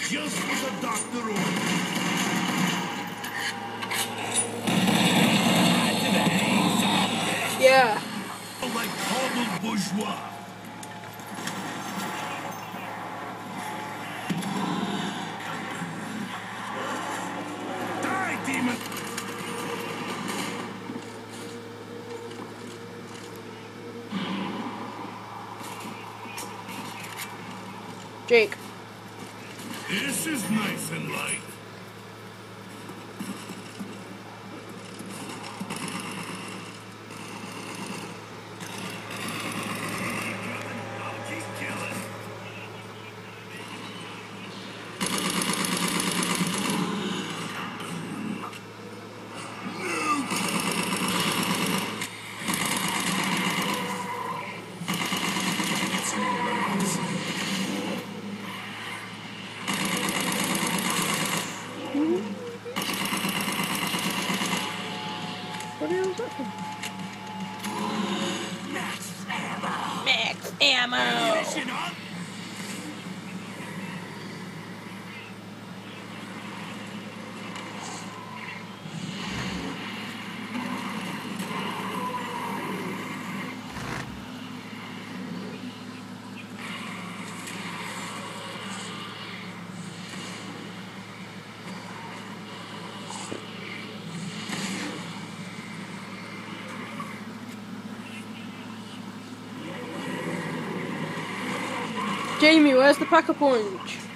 Just what the doctor ordered. Yeah. Like coddled bourgeois. Die, demon! Jake. This is nice and light. What the hell is that from? Max ammo! Mission on. Jamie, where's the pack-a-punch?